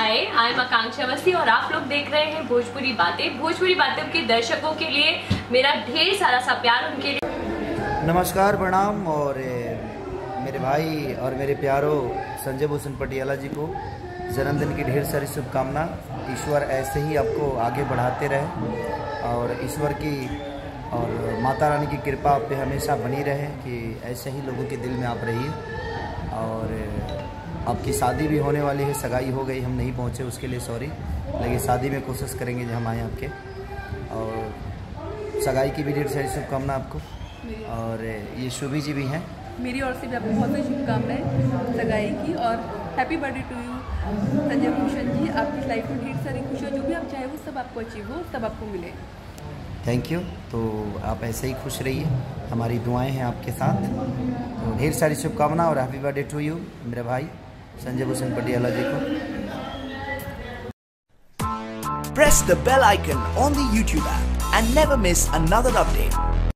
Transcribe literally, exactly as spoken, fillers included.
Hi, I am आकांक्षा अवस्थी और आप लोग देख रहे हैं भोजपुरी बातें। भोजपुरी बातें के दर्शकों के लिए मेरा ढेर सारा सा प्यार, उनके लिए नमस्कार, प्रणाम। और मेरे भाई और मेरे प्यारों संजय भूषण पटियाला जी को जन्मदिन की ढेर सारी शुभकामना। ईश्वर ऐसे ही आपको आगे बढ़ाते रहे और ईश्वर की और माता रानी की कृपा आप पे हमेशा बनी रहे कि ऐसे ही लोगों के दिल में आप रहिए। और आपकी शादी भी होने वाली है, सगाई हो गई, हम नहीं पहुंचे उसके लिए सॉरी, लेकिन शादी में कोशिश करेंगे जब हम आए आपके। और सगाई की भी ढेर सारी शुभकामना आपको। और ये शुभी जी भी हैं, मेरी ओर से भी आपको बहुत सारी शुभकामनाएं सगाई की। और happy birthday to you Sanjay Bhushan ji. आपकी लाइफ में ढेर सारी खुशियाँ, जो भी आप चाहे वो सब आपको अचीव हो, सब आपको मिले। Thank you. तो आप ऐसे ही खुश रहिए, हमारी दुआएं हैं आपके साथ। तो ढेर सारी शुभकामना और हैप्पी बर्थडे टू यू मेरे भाई संजय भूषण पटियाला जी को। Press the bell icon on the YouTube app and never miss another update.